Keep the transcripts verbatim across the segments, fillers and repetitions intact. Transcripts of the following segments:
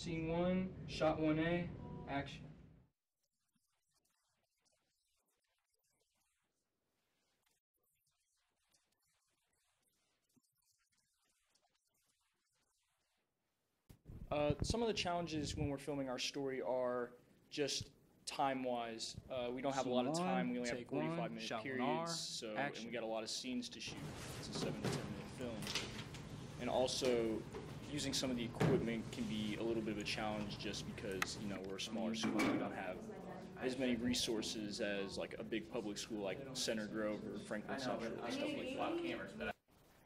Scene one, shot one A, action. Uh, some of the challenges when we're filming our story are just time-wise. Uh, we don't have a lot of time. We only have forty-five minute periods, so and we got a lot of scenes to shoot. It's a seven to ten minute film, and also using some of the equipment can be a little bit of a challenge just because you know we're a smaller school. We don't have as many resources as like a big public school like Center Grove or Franklin Central or stuff like that.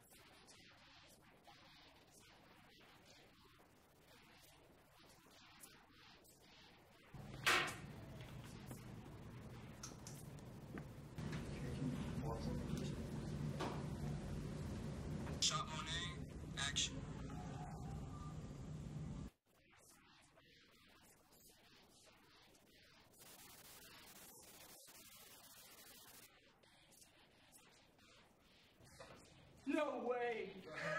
Shot one A, action. No way!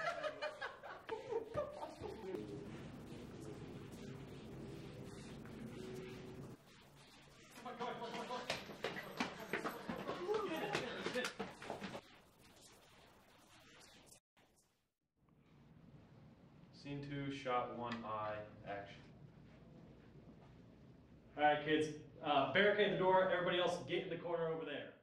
Scene two, shot one I, action. All right, kids, uh, barricade the door. Everybody else get in the corner over there.